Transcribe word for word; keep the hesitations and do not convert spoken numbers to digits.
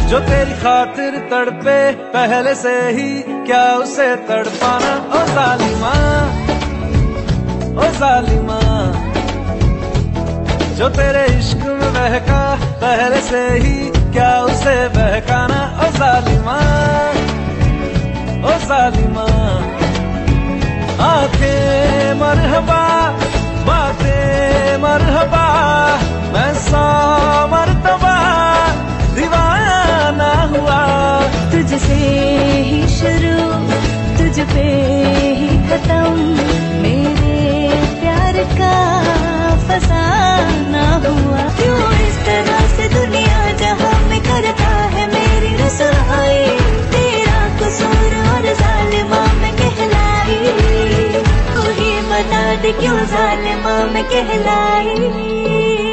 जो तेरी खातिर तड़पे पहले से ही, क्या उसे तड़पाना। ओ जालिमा, ओ जालिमा, जो तेरे इश्क में बहका पहले से ही, क्या उसे बहकाना। ओ जालिमा, ओ जालिमा, आंखें मरहबा, बातें मरहबा, मैं सौ मरतबा दीवाना हुआ। तुझसे ही शुरू, तुझ पे ही खत्म, मेरे प्यार का फसाना हुआ। क्यों इस तरह से दुनिया जहां में करता है मेरी रसवाई, तेरा कसूर और जालिमा में कहलाई। तू ही बता दे क्यों जालिमा में कहलाई।